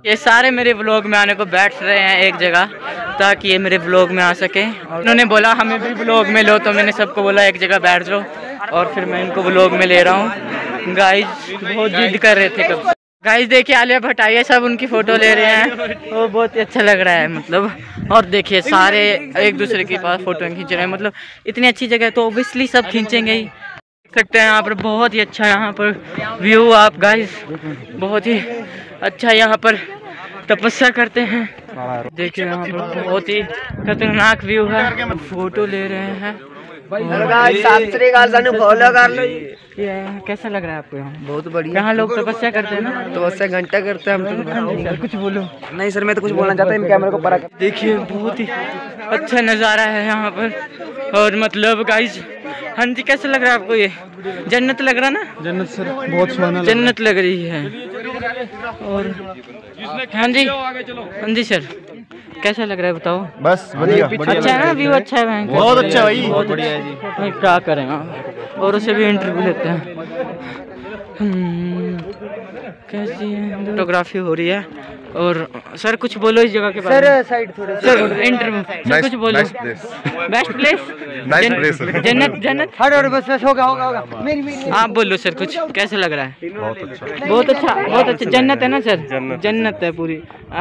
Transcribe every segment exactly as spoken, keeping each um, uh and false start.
ये सारे मेरे व्लॉग में आने को बैठ रहे हैं एक जगह ताकि ये मेरे व्लॉग में आ सके। उन्होंने बोला हमें भी व्लॉग में लो, तो मैंने सबको बोला एक जगह बैठ जाओ और फिर मैं इनको व्लॉग में ले रहा हूँ। गाइस बहुत जिद कर रहे थे कब। गाइस देखिए आलिया भट्ट आई है, सब उनकी फ़ोटो ले रहे हैं, वो बहुत ही अच्छा लग रहा है मतलब। और देखिए सारे एक दूसरे के पास फ़ोटो खींच रहे हैं, मतलब इतनी अच्छी जगह है तो ओबियसली सब खींचेंगे ही। देख सकते हैं यहाँ पर बहुत ही अच्छा यहाँ पर व्यू आप गाइस, बहुत ही अच्छा यहाँ पर तपस्या करते हैं। देखिए यहाँ पर बहुत ही खतरनाक व्यू है, फोटो ले रहे हैं। फॉलो कर लो। ये कैसा लग रहा है आपको यहाँ? बहुत बढ़िया। यहाँ लोग तपस्या करते हैं ना, तपस्या घंटा करते हैं हम। तो कुछ बोलो। नहीं सर मैं तो कुछ बोलना चाहता हूँ, कैमरे को परा। देखिए बहुत ही अच्छा नज़ारा है यहाँ पर, और मतलब गाइस हाँ जी कैसा लग रहा है आपको? ये जन्नत लग रहा ना? जन्नत सर बहुत सुहाना जन्नत लग रही है। और हाँ जी हाँ जी सर कैसा लग रहा है बताओ? बस बढ़िया अच्छा है ना, व्यू अच्छा है, बहुत अच्छा भाई, बहुत बढ़िया है जी। क्या करें और उससे भी इंटरव्यू लेते हैं। कैसी है फोटोग्राफी हो रही है। और सर कुछ बोलो इस जगह के बारे में। सर साइड थोड़े सर इंटरव्यू सर कुछ बोलो। बेस्ट प्लेस जन्नत जन्नत हर और बस बस होगा होगा होगा मेरी मेरी आप बोलो सर कुछ कैसा लग रहा है? बहुत अच्छा बहुत अच्छा बहुत अच्छा जन्नत है ना सर? जन्नत है पूरी।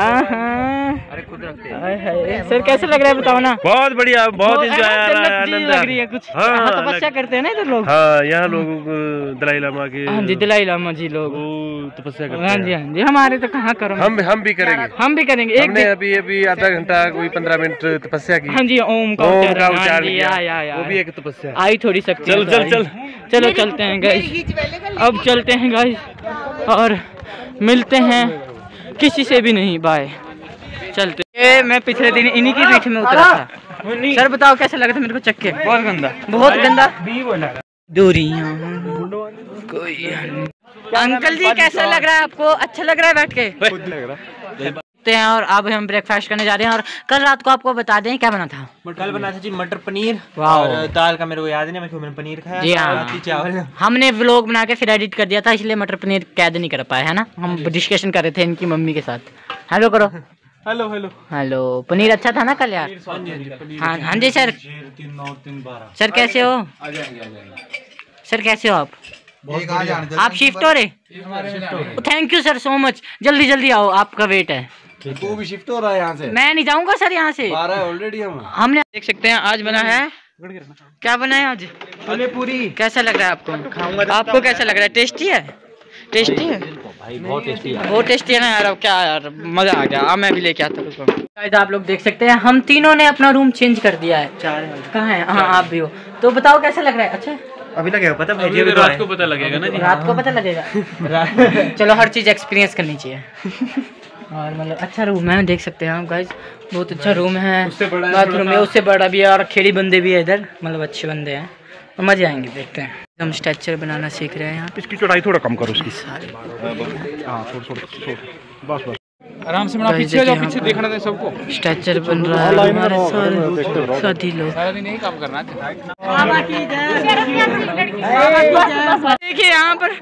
सर कैसा लग रहा है बताओ ना? बहुत बढ़िया, बहुत एंजॉय आ रहा है, आनंद लग रही है कुछ। तपस्या करते हैं ना इधर लोग। हाँ यहाँ लोग दलाई लामा के, हाँ जी दलाई लामा जी लोग तपस्या करते हैं। हाँ जी हाँ जी हमारे तो कहाँ करो, हम हम भी करेंगे हम भी करेंगे। हमने अभी अभी आधा घंटा कोई पंद्रह मिनट तपस्या की। हाँ जी ओम का उच्चारण किया, वो भी एक तपस्या आई थोड़ी शक्ति। चल चल चल चलो चलते हैं गाइस, अब चलते हैं गाइस और मिलते हैं किसी से भी नहीं। बाय चलते। ये मैं पिछले दिन इन्हीं की पीठ में उतरा था। सर बताओ कैसा लगा था मेरे को? चक्के बहुत गंदा बहुत गंदा दूरियां कोई। अंकल जी कैसा लग रहा है आपको? अच्छा लग रहा है बैठ के? लग रहा हैं। और अब हम ब्रेकफास्ट करने जा रहे हैं। और कल रात को आपको बता दें क्या बना था? कल बना था जी मटर पनीर और दाल का मेरे को याद नहीं, मैंने पनीर खाया जी। हाँ चावल हमने व्लॉग बना के फिर एडिट कर दिया था, इसलिए मटर पनीर कैद नहीं कर पाए है ना। हम डिस्कशन कर रहे थे इनकी मम्मी के साथ। हेलो करो। Hello hello hello. पनीर अच्छा था ना कल यार? हाँ हाँ जी सर। सर कैसे हो? सर कैसे हो आप? आप शिफ्ट हो रहे? Thank you sir so much, जल्दी जल्दी आओ आपका वेट है। तू भी शिफ्ट हो रहा है यहाँ से? मैं नहीं जाऊंगा सर यहाँ से, ऑलरेडी हम हमने देख सकते हैं आज बना है। क्या बना है आज? छोले पूरी। कैसा लग रहा है आपको? आपको कैसा लग रहा है? टेस्टी है? टेस्टी है भाई, बहुत टेस्टी है, बहुत टेस्टी है ना यार। अब क्या यार मजा आ गया। अब मैं भी लेके आता हूँ। आप लोग देख सकते हैं हम तीनों ने अपना रूम चेंज कर दिया है। कहाँ है? हाँ आप भी हो तो बताओ कैसा लग रहा है? अच्छा अभी लगेगा पता भाई, अभी रात को पता लगेगा ना जी। रात को पता लगेगा। चलो हर चीज़ एक्सपीरियंस करनी चाहिए। और मतलब अच्छा रूम है, देख सकते हैं आप गाइस, बहुत अच्छा रूम है। बाथरूम है उससे बड़ा भी है और खेड़ी बंदे भी है इधर, मतलब अच्छे बंदे हैं, तो मजे आएंगे। देखते हैं हम स्ट्रक्चर बनाना सीख रहे हैं यहाँ। इसकी चौड़ाई थोड़ा कम करो उसकी। बस बस आराम से पीछे जाओ, पीछे देखना था सबको। स्ट्रक्चर बन रहा है हमारे सारे साथी लोग। सारा दिन यही काम करना है। देखिए यहाँ पर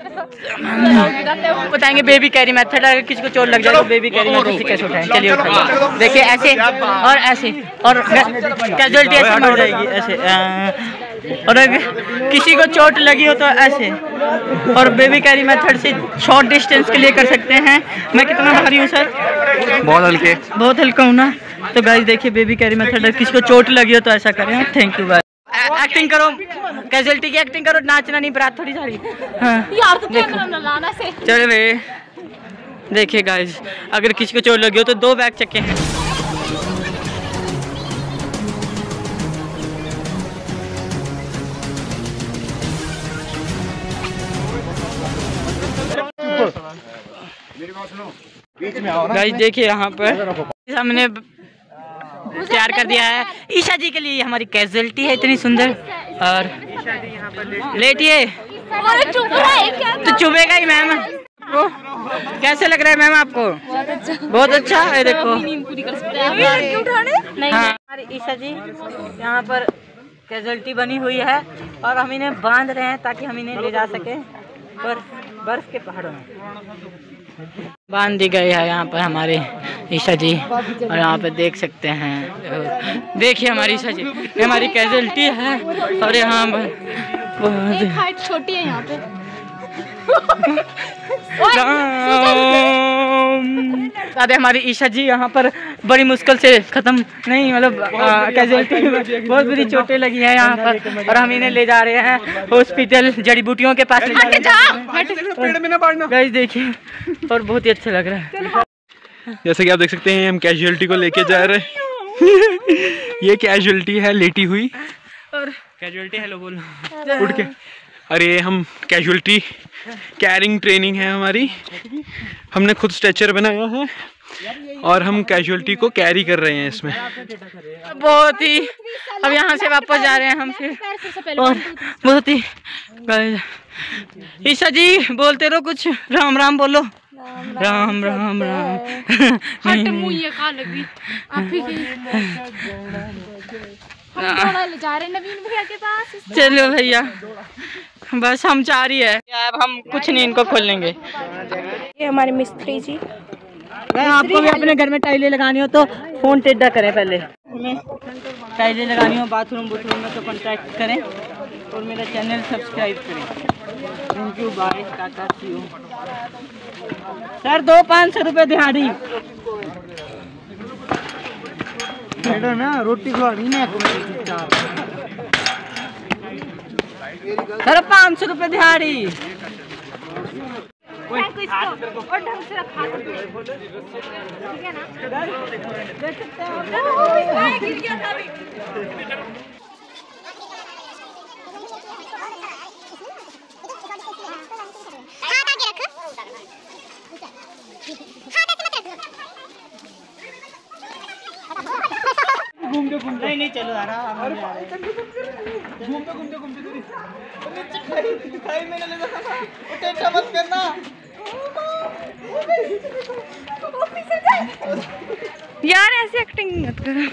बताएंगे बेबी कैरी मेथड। अगर किसी को चोट लग जाए तो बेबी कैरी मेथड से कैसे उठाएं। चलिए उठाएं। देखिए ऐसे और ऐसे और कैजुअलिटी ऐसे मर जाएगी ऐसे। और अगर किसी को चोट लगी हो तो ऐसे। और बेबी कैरी मेथड से शॉर्ट डिस्टेंस के लिए कर सकते हैं। मैं कितना भारी हूँ सर? बहुत हल्के, बहुत हल्का हूँ ना। तो गाइस देखिए बेबी कैरी मेथड, किसी को चोट लगी हो तो ऐसा करें। Thank you guys. एक्टिंग करो, कैजुअलिटी की एक्टिंग करो, नाचना नहीं बात थोड़ी सारी। हाँ यार तो कैमरा लाना से। चलो भाई देखिए गाइस, अगर किसी को चोट लगी हो तो दो बैग चक्के हैं। गाइस देखिए यहाँ पर हमने तैयार कर दिया है ईशा जी के लिए। हमारी कैजुअलिटी है इतनी सुंदर। और लेटिए तो चुभेगा ही मैम। कैसे लग रहा है मैम आपको? बहुत अच्छा है। देखो हमारी ईशा जी यहाँ पर कैजुअलिटी बनी हुई है और हम इन्हें बांध रहे हैं ताकि हम इन्हें ले जा सकें पर बर्फ के पहाड़ों में। बांध दी गई है यहाँ पर हमारे ईशा जी, और यहाँ पे देख सकते हैं, देखिए हमारी ईशा जी, ये हमारी कैजुअलिटी है। और यहाँ पर हाइट छोटी है यहाँ पे। दादा हमारी ईशा जी यहाँ पर बड़ी मुश्किल से खत्म नहीं, मतलब कैजुअलिटी बहुत बुरी चोटें लगी हैं यहाँ पर, और हम इन्हें ले जा रहे हैं हॉस्पिटल, जड़ी बूटियों के पास ले जा रहे हैं। गाइस देखिए, और बहुत ही अच्छा लग रहा है। जैसे कि आप देख सकते हैं हम कैजुअलिटी को लेके जा रहे हैं। ये कैजुअलिटी है लेटी हुई, और कैजुअलिटी हेलो बोलो उठ के। अरे हम कैजुअलिटी कैरिंग ट्रेनिंग है हमारी, हमने खुद स्ट्रेचर बनाया है और हम कैजुअलिटी को कैरी कर रहे हैं इसमें। बहुत ही, अब यहाँ से वापस जा रहे हैं हम फिर, और बहुत ही। ईशा जी बोलते रहो कुछ, राम राम बोलो। राम राम राम। हट मुँह ये कहाँ लगी आप ही की। हम थोड़ा ले जा रहे हैं नवीन भैया के पास। चलो भैया, बस हम चाह रही है, अब हम कुछ नहीं इनको खोल लेंगे। ये हमारे मिस्त्री जी। आपको भी अपने घर में टाइलें लगानी हो तो फोन टेढ़ा करें, पहले टाइलें लगानी हो बाथरूम बाथरूम में तो कांटेक्ट करें, और मेरा चैनल सब्सक्राइब करें। Thank you, bye, tata, see you. Sir दो पाँच सौ रुपये दिहाड़ी ना, रोटी खिलानी ना सर, पाँच सौ रुपये दिहाड़ी। और ढंग से रखा ठीक है ना। देख सकते हैं गिर गया था अभी। घूमते घूमते नहीं नहीं चलो आराम घूमते घूमते घूमते दिखाई मैंने लगा, टेंशन मत करना यार, ऐसे एक्टिंग मत करो।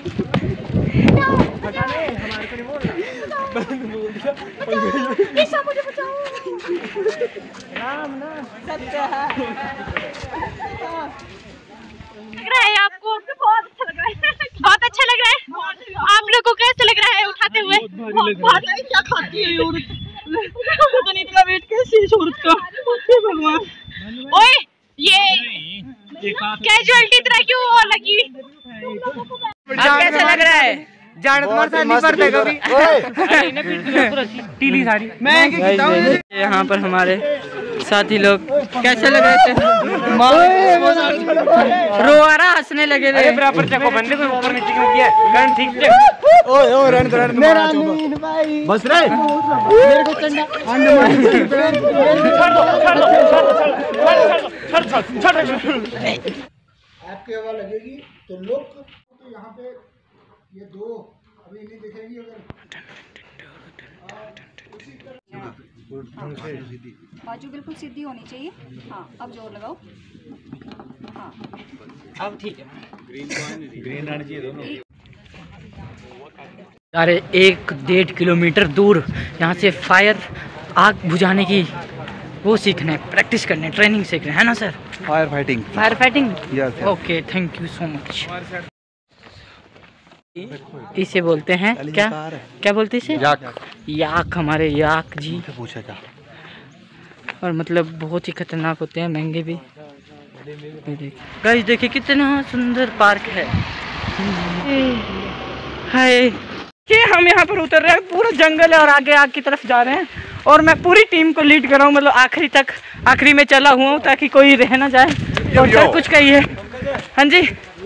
ईशा मुझे बचाओ। राम ना सत्य है। लग रहा है आपको? बहुत अच्छा लग रहा है। बहुत अच्छा लग रहा है। आप लोग को कैसे लग रहा है उठाते हुए? बहुत क्या खाती है औरत? पता नहीं इतना वेट कैसे है औरत का, भगवान। ओए ये कैजुअलिटी तरह क्यों और लगी? कैसा लग रहा है? जान तुम्हारे साथ नहीं पड़ता कभी। टीली साड़ी मैं क्या कहता हूं। यहाँ पर हमारे साथी लोग कैसे लग रहे थे? रो आ रहा, हंसने लगे थे। बराबर चको बंदे को ऊपर नीचे क्यों किया? गन ठीक से। ओए ओए रन कर मेरा नींद भाई बस रे मेरे को चंडा अंडे मार छोड़ दो छोड़ दो छोड़ छोड़ छोड़ छोड़। आपके हवा लगेगी तो लोग तो यहाँ पे ये दो अभी नहीं दिखेगी। अगर बाजू बिल्कुल सीधी होनी चाहिए। हाँ अब जोर लगाओ। हाँ अब ठीक है। ग्रीन आनी चाहिए दोनों। अरे एक डेढ़ किलोमीटर दूर यहाँ से फायर आग बुझाने की वो सीखना है, प्रैक्टिस करने, ट्रेनिंग सीखना है ना sir? Fire fighting. Fire fighting yes. Okay, thank you so much. इसे बोलते हैं क्या क्या बोलते हैं इसे? याक। याक, हमारे याक जी पूछा था। और मतलब बहुत ही खतरनाक होते हैं, महंगे भी। गाइस देखिए कितना सुंदर पार्क है। हाय, ये हम यहाँ पर उतर रहे हैं, पूरा जंगल है और आगे आग की तरफ जा रहे हैं, और मैं पूरी टीम को लीड कर रहा हूँ, मतलब आखिरी तक, आखिरी में चला हुआ हूँ ताकि कोई रह ना जाए। और सर कुछ कहिए। हाँ जी,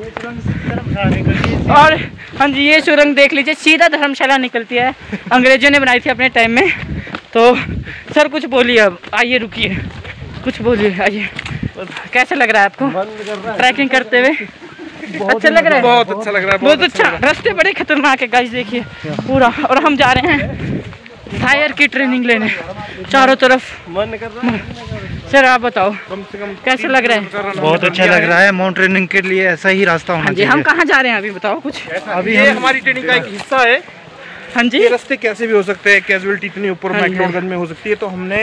और हाँ जी ये सुरंग देख लीजिए, सीधा धर्मशाला निकलती है, अंग्रेजों ने बनाई थी अपने टाइम में। तो सर कुछ बोलिए, अब आइए रुकिए, कुछ बोलिए, आइए। कैसा लग रहा है आपको ट्रैकिंग करते हुए? अच्छा लग रहा है? बहुत अच्छा लग रहा है, बहुत अच्छा। रास्ते बड़े खतरनाक है गाइस, देखिए पूरा। और हम जा रहे हैं फायर की ट्रेनिंग लेने चारों तरफ। मन कर रहा है। सर आप बताओ कम से कम कैसा लग रहा है? बहुत अच्छा लग रहा है। माउंट ट्रेनिंग के लिए ऐसा ही रास्ता होना चाहिए। हम कहाँ जा रहे हैं अभी बताओ कुछ? अभी ये हमारी ट्रेनिंग का एक हिस्सा है। हाँ जी, ये रास्ते कैसे भी हो सकते हैं, कैजुअलिटी इतनी ऊपर मैक्लोडगंज में हो सकती है, तो हमने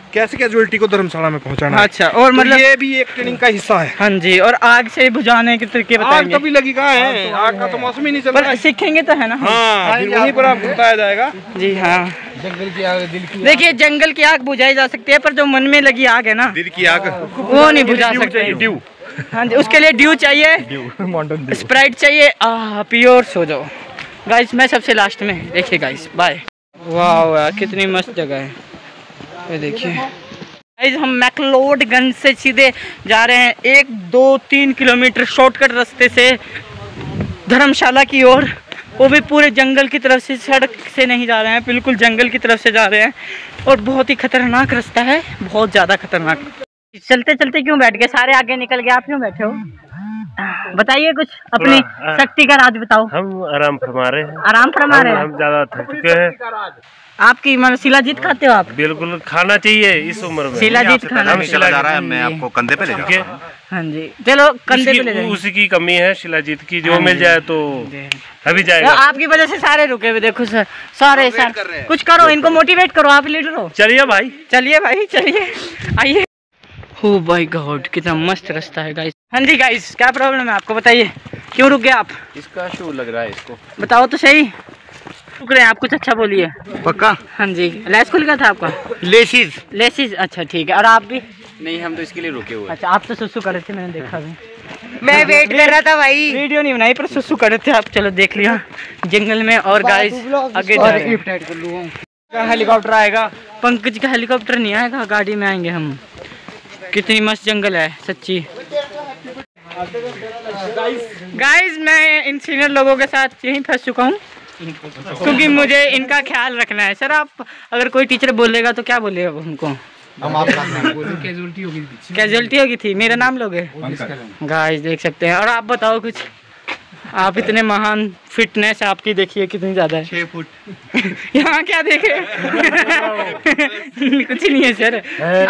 कैसे कैजुअलिटी को धर्मशाला में पहुंचाना। अच्छा, और मतलब तो ये भी एक ट्रेनिंग का हिस्सा है। हाँ जी, और आग से बुझाने के तरीके बताएंगे। आग कभी लगी कहाँ है, आग का तो मौसम ही नहीं चल रहा है। सीखेंगे तो है ना। हाँ, फिर वहीं पर आपको बताया जाएगा। जी हाँ, जंगल की आग, दिल की। देखिए, जंगल की आग बुझाई जा सकती है, पर जो मन में लगी आग है ना, दिल की आग, वो नहीं बुझा सकते। ड्यू, हाँ जी, उसके लिए ड्यू चाहिए, स्प्राइट चाहिए, आ प्योर सो जाओ। गाइस मैं सबसे लास्ट में, देखिए गाइस, बाय। वाह यार, कितनी मस्त जगह है ये देखिए गाइस। हम मैक्लोडगंज से सीधे जा रहे हैं एक दो तीन किलोमीटर शॉर्टकट रास्ते से धर्मशाला की ओर, वो भी पूरे जंगल की तरफ से, सड़क से नहीं जा रहे हैं, बिल्कुल जंगल की तरफ से जा रहे हैं। और बहुत ही खतरनाक रास्ता है, बहुत ज़्यादा खतरनाक। चलते चलते क्यों बैठ गए, सारे आगे निकल गए, आप क्यों बैठे हो? बताइए कुछ अपनी शक्ति का राज बताओ। हम आराम फरमा रहे हैं। आराम फरमा रहे हैं, हम ज्यादा थक चुके हैं। आपकी मतलब शिलाजीत खाते हो आप? बिल्कुल खाना चाहिए इस उम्र में, शिलाजीत खाना। हम शिला जा रहा है, मैं आपको कंधे पे ले जाऊंगा। हाँ जी, चलो कंधे पे ले जाएंगे। उसी की कमी है शिलाजीत की, जो मिल जाए तो अभी जाएगा। आपकी वजह से सारे रुके हुए, देखो सर, सारे सर कुछ करो, इनको मोटिवेट करो, आप लीडर हो। चलिए भाई, चलिए भाई, चलिए आइए। हो भाई गॉड, कितना मस्त रास्ता है गाइस। हाँ जी गाइस, क्या प्रॉब्लम है आपको, बताइए क्यों रुक गए आप? इसका शू लग रहा है इसको, बताओ तो सही। रुक रहे हैं आप, कुछ अच्छा बोलिए। पक्का? हाँ जी, लेस खुल गया था आपका? लेसिस लेसिस, अच्छा ठीक है। और आप भी? नहीं, हम तो इसके लिए रुके हुए। अच्छा, आप तो सुसु कर रहे थे, मैंने देखा भी। मैं वेट कर रहा था भाई, वीडियो नहीं बनाई पर सुसु कर रहे थे आप। चलो देख लिया जंगल में। और गाइस आगे जा रहे हैं, हेलीकॉप्टर आएगा। पंकज का हेलीकॉप्टर नहीं आएगा, गाड़ी में आएंगे हम। कितनी मस्त जंगल है सच्ची। गाइस मैं इन सीनियर लोगों के साथ यहीं फंस चुका हूँ, क्योंकि मुझे इनका ख्याल रखना है। सर आप अगर कोई टीचर बोलेगा तो क्या बोलेगा उनको? हम आप कैजुअलिटी होगी, कैजुअलिटी होगी थी, मेरा नाम लोगे? गाइस देख सकते हैं। और आप बताओ कुछ, आप इतने महान, फिटनेस आपकी देखिए कितनी ज्यादा है। छह फुट यहाँ क्या देखे? कुछ नहीं है सर।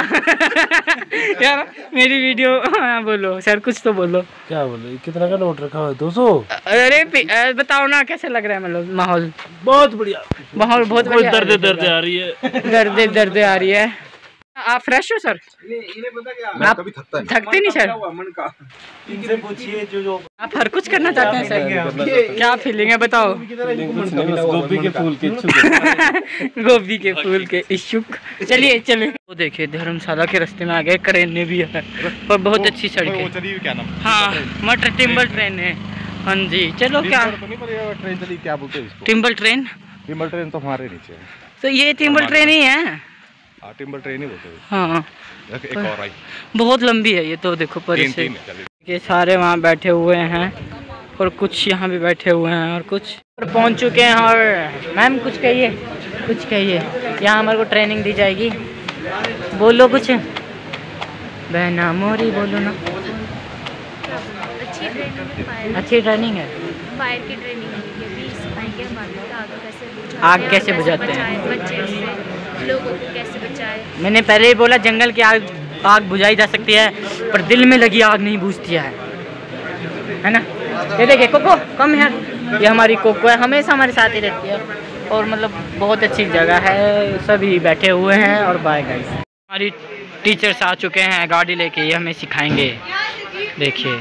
यार मेरी वीडियो, हाँ बोलो सर, कुछ तो बोलो। क्या बोलो, कितना का नोट रखा है? दो सौ। अरे बताओ ना, कैसे लग रहा है मतलब माहौल? बहुत बढ़िया माहौल, बहुत बढ़िया। दर्द दर्द आ रही है, दर्द दर्द आ रही है। आप फ्रेश हो सर? मैं कभी थकता नहीं। थकते नहीं सर? इनसे पूछिए जो जो आप हर कुछ करना चाहते हैं सर? क्या फीलिंग है बताओ? गोभी के फूल के गोभी के फूल के इच्छुक। चलिए चलिए, वो देखिए धर्मशाला के रास्ते में आ गए, ट्रेन भी है और बहुत अच्छी सड़क है। क्या नाम? हाँ, मटर टिम्बल ट्रेन है। हाँ जी, चलो क्या ट्रेन चली, क्या बोलते हैं? टिम्बल ट्रेन। टिम्बल ट्रेन तो हमारे नीचे है, तो ये टिम्बल ट्रेन ही है। टिम्बल ट्रेन ही बोलते हैं। हाँ, एक और आई, बहुत लंबी है ये तो, देखो पर से ये सारे वहाँ बैठे हुए हैं और कुछ यहाँ भी बैठे हुए हैं और कुछ पहुँच चुके हैं। और मैम कुछ कहिए, कुछ कहिए, यहाँ हमारे को ट्रेनिंग दी जाएगी, बोलो कुछ। बहना मोरी बोलो ना। अच्छी ट्रेनिंग है, अच्छी ट्रेनिंग है, फायर की ट्रेनिंग है, भी सिखाएंगे हमारे को आग कैसे बुझाते हैं, बच्चे से लोगों को कैसे बचाए। मैंने पहले ही बोला जंगल की आग आग बुझाई जा सकती है, पर दिल में लगी आग नहीं बुझती है, है ना? ये देखिए कोको, कम है, ये हमारी कोको है, हमेशा हमारे साथ ही रहती है। और मतलब बहुत अच्छी जगह है, सभी बैठे हुए हैं। और बाय गाइस, हमारी टीचर्स आ चुके हैं गाड़ी लेके, ये हमें सिखाएंगे। देखिए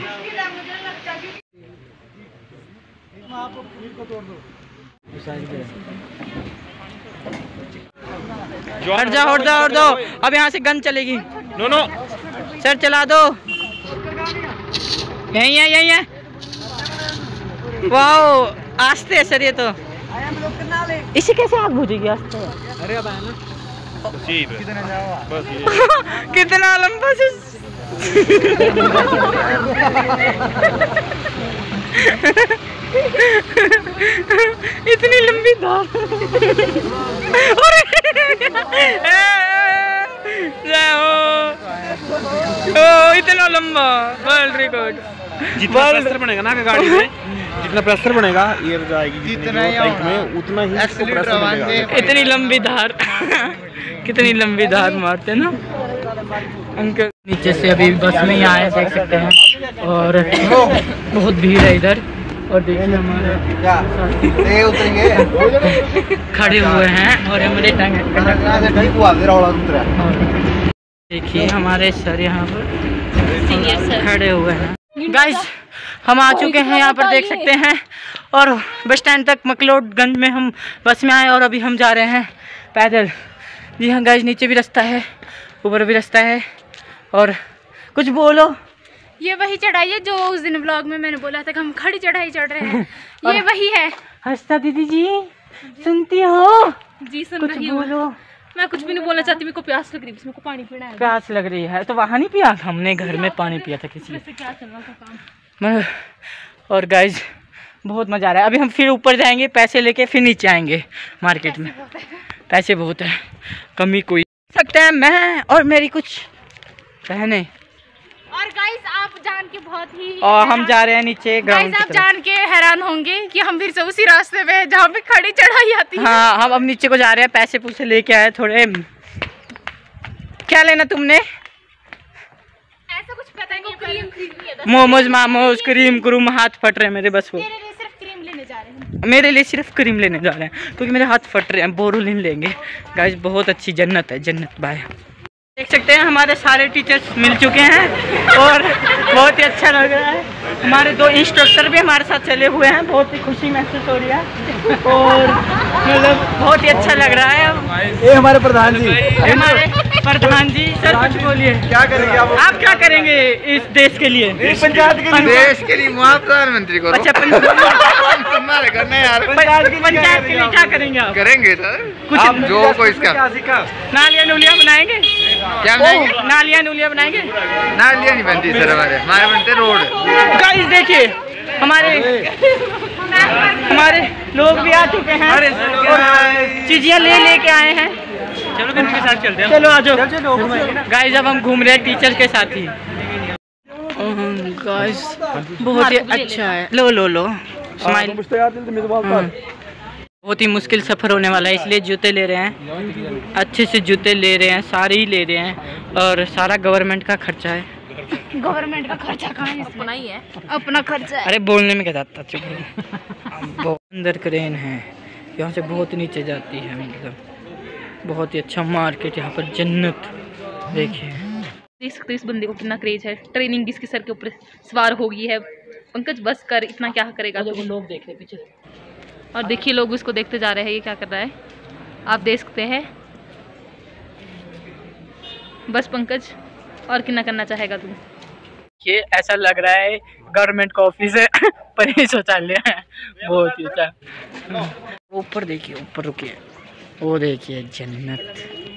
हट जाओ हट जाओ हट जाओ, अब यहाँ से गन चलेगी। नो नो सर चला दो, यही है यही है। वाओ आस्ते है सर, ये तो इसी कैसे आग बुझेगी आस्ते? अरे अब है ना, कितना लंबा से इतनी लंबी धार। ओ इतना लंबा वर्ल्ड रिकॉर्ड। जितना प्रेशर बनेगा ना गाड़ी में, जितना प्रेशर बनेगा एयर जाएगी जितना में, उतना ही प्रेशर बनेगा। इतनी लंबी धार कितनी लंबी धार मारते ना अंकल। नीचे से अभी बस में ही आए, देख सकते हैं, और बहुत भीड़ है इधर। और देखिए हमारे खड़े हुए हैं और हमारे देखिए हमारे सर यहाँ पर सीनियर सर खड़े हुए हैं। गाइस हम आ चुके हैं यहाँ पर, देख सकते हैं। और बस स्टैंड तक मकलोडगंज में हम बस में आए और अभी हम जा रहे हैं पैदल। जी हाँ गाइस, नीचे भी रास्ता है, ऊपर भी रास्ता है। और कुछ बोलो। ये वही चढ़ाई है जो उस दिन व्लॉग में मैंने बोला था कि हम खड़ी चढ़ाई चढ़ रहे हैं। ये वही है। हंसता दीदी जी सुनती हो? जी सुन कुछ रही हूँ। बोलो। मैं कुछ भी नहीं बोलना चाहती, मेरे को प्यास लग रही है, मेरे को पानी पीना है। प्यास लग रही है तो वहाँ नहीं पिया था हमने, घर में पानी पिया था किसी। क्या चल रहा था काम। और गाइज बहुत मज़ा आ रहा है। अभी हम फिर ऊपर जाएंगे, पैसे लेके फिर नीचे आएंगे मार्केट में। पैसे बहुत है, कमी कोई सकता है। मैं और मेरी कुछ बहनें और गाइस आप जान के बहुत ही और हम जा रहे हैं नीचे ग्राउंड गाइस आप जान के हैरान होंगे कि हम फिर से उसी रास्ते पे जहाँ पे खड़ी चढ़ाई आती है। हाँ हम अब नीचे को जा रहे हैं, पैसे पूसे लेके आए थोड़े। क्या लेना तुमने? ऐसा कुछ पता नहीं, क्रीम खरीदनी है। मोमोज मामोज क्रीम क्रूम हाथ फट रहे हैं मेरे बस। वो मेरे लिए सिर्फ क्रीम लेने जा रहे हैं। मेरे लिए सिर्फ क्रीम लेने जा रहे हैं क्योंकि मेरे हाथ फट रहे हैं। बोरोलिन लेंगे गाइस, बहुत अच्छी जन्नत है, जन्नत। बाय। देख सकते हैं हमारे सारे टीचर्स मिल चुके हैं और बहुत ही अच्छा लग रहा है। हमारे दो इंस्ट्रक्टर भी हमारे साथ चले हुए हैं, बहुत ही खुशी महसूस हो रही है और मतलब बहुत ही अच्छा लग रहा है। ये हमारे प्रधान जी, हमारे प्रधान जी। सर कुछ बोलिए, क्या करेंगे आप? आप क्या करेंगे इस देश के लिए? पंचायत के लिए, देश के लिए वहाँ प्रधानमंत्री को। अच्छा तुम्हारे करना यार, पंचायत के लिए क्या करेंगे आप? करेंगे सर कुछ जो को इसका नालियाँ नूलियाँ बनाएंगे। क्या बनाएंगे? नालियाँ नूलियाँ बनाएंगे। नालियाँ नहीं बनती सर, हमारे हमारे बनते रोड। गाइस देखिए हमारे हमारे लोग भी आ चुके हैं और चीजियाँ ले लेके आए हैं। चलो फिर उनके साथ चलते हैं। चलो आ जाओ गाइस, अब हम घूम रहे हैं टीचर के साथ ही। गाइस बहुत ही अच्छा है। लो लो लो स्माइल। बहुत ही मुश्किल सफ़र होने वाला है, इसलिए जूते ले रहे हैं, अच्छे से जूते ले रहे हैं, सारे ही ले रहे हैं और सारा गवर्नमेंट का खर्चा है। गवर्नमेंट का खर्चा कहाँ है? अपना ही है, अपना खर्चा है। अरे बोलने में क्या जाता, चुप बहुत अंदर क्रेन है, यहाँ से बहुत नीचे जाती है। मतलब बहुत ही अच्छा मार्केट यहाँ पर, जन्नत। देखिए देख सकते इस बंदे को कितना क्रेज है। ट्रेनिंग भी इसके सर के ऊपर सवार हो गई है। पंकज बस कर, इतना क्या करेगा? तो लोग देख रहे पीछे और देखिए लोग इसको देखते जा रहे हैं, ये क्या कर रहा है आप देख सकते हैं। बस पंकज और कितना करना चाहेगा तू? ये ऐसा लग रहा है गवर्नमेंट का ऑफिस है पर ये शौचालय है। बहुत ही अच्छा। ऊपर देखिए, ऊपर रुकिए, वो देखिए जन्नत।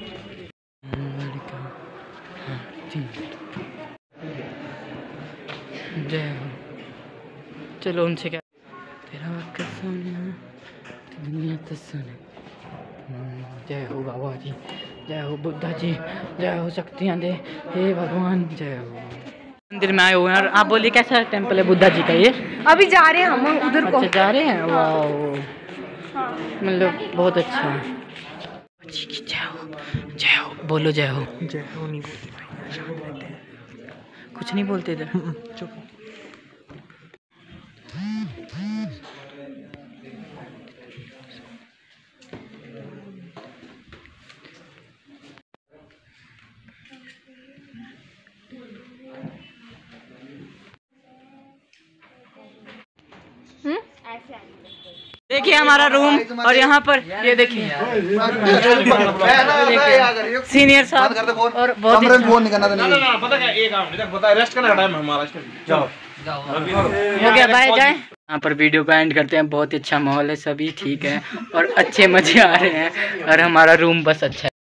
जय हो। चलो उनसे क्या, तेरा वक्त सोना दुनिया तो सोने। जय हो बाबा जी, जय हो बुद्धा जी, जय हो शक्तियाँ दे हे भगवान, जय हो। मंदिर में आए हुए हैं और आप बोलिए कैसा टेम्पल है बुद्धा जी का? ये अभी जा रहे हैं हम उधर को। अच्छा जा रहे हैं, वाह मतलब बहुत अच्छा है। जय हो, जय हो, बोलो जय हो। जय हो नहीं बोलते, कुछ नहीं बोलते इधर, चुप। देखिए हमारा रूम और यहाँ पर ये देखिए सीनियर साहब और बहुत फोन नहीं करना था। पता क्या, एक काम पता है, रेस्ट करना टाइम है हमारा। जाओ हो गया, बाय जाए। यहाँ पर वीडियो को एंड करते हैं। बहुत ही अच्छा माहौल है, सभी ठीक है और अच्छे मजे आ रहे हैं और हमारा रूम बस अच्छा है।